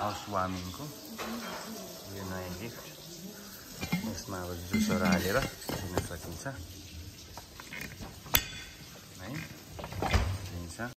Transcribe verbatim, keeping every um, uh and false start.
House वार्मिङको यो नयाँ gift यसमा अब जुसहरू हालेर दिन सकिन्छ।